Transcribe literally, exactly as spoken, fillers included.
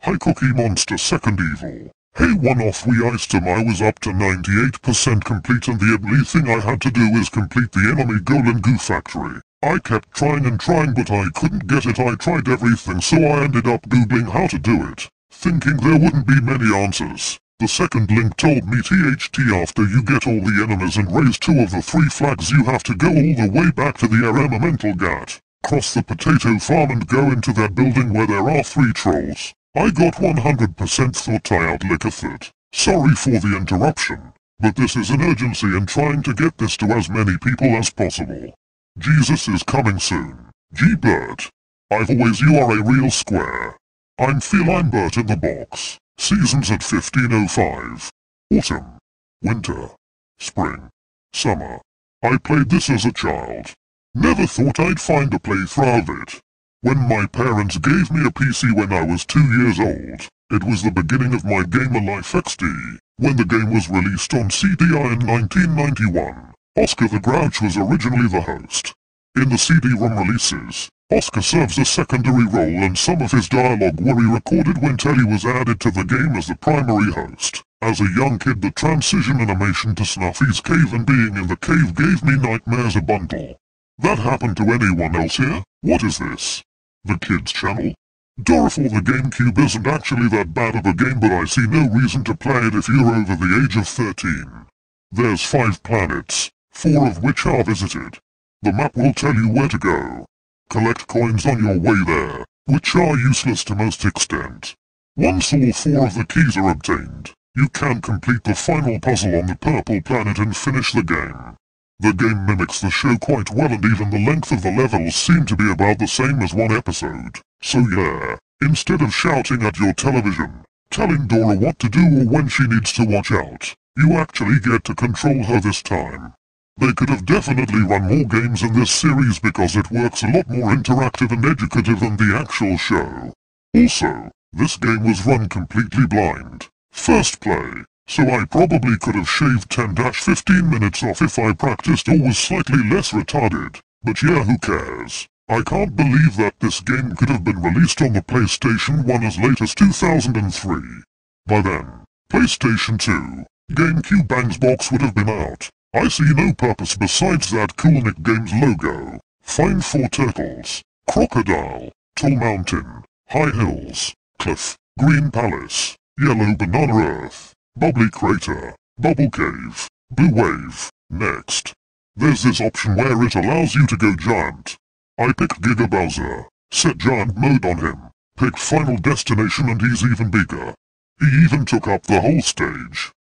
Hi Cookie Monster Second Evil. Hey, one off we iced him. I was up to ninety-eight percent complete and the only thing I had to do is complete the enemy Golem Goo Factory. I kept trying and trying but I couldn't get it. I tried everything so I ended up googling how to do it, thinking there wouldn't be many answers. The second link told me T H T after you get all the enemies and raise two of the three flags you have to go all the way back to the Elemental Gat, cross the potato farm and go into that building where there are three trolls. I got one hundred percent thought I outlicketh it. Sorry for the interruption, but this is an urgency in trying to get this to as many people as possible. Jesus is coming soon. G-Bert. I've always you are a real square. I'm Phil I'm Bert in the box. Seasons at fifteen oh five. Autumn. Winter. Spring. Summer. I played this as a child. Never thought I'd find a playthrough of it. When my parents gave me a P C when I was two years old, it was the beginning of my Gamer Life X D, when the game was released on C D I in nineteen ninety-one. Oscar the Grouch was originally the host. In the C D-ROM releases, Oscar serves a secondary role and some of his dialogue were re-recorded when Telly was added to the game as the primary host. As a young kid, the transition animation to Snuffy's cave and being in the cave gave me nightmares a bundle. That happened to anyone else here? What is this? The Kids Channel? Doriful the GameCube isn't actually that bad of a game, but I see no reason to play it if you're over the age of thirteen. There's five planets, four of which are visited. The map will tell you where to go. Collect coins on your way there, which are useless to most extent. Once all four of the keys are obtained, you can complete the final puzzle on the purple planet and finish the game. The game mimics the show quite well and even the length of the levels seem to be about the same as one episode. So yeah, instead of shouting at your television, telling Dora what to do or when she needs to watch out, you actually get to control her this time. They could have definitely run more games in this series because it works a lot more interactive and educative than the actual show. Also, this game was run completely blind. First play. So I probably could have shaved ten to fifteen minutes off if I practiced or was slightly less retarded. But yeah, who cares? I can't believe that this game could have been released on the PlayStation one as late as two thousand three. By then, PlayStation two, GameCube Bang's box would have been out. I see no purpose besides that cool Nick Games logo. Find four turtles, crocodile, tall mountain, high hills, cliff, green palace, yellow banana earth, bubbly crater, bubble cave, blue wave. Next. There's this option where it allows you to go giant. I picked Giga Bowser, set giant mode on him, picked final destination and he's even bigger. He even took up the whole stage.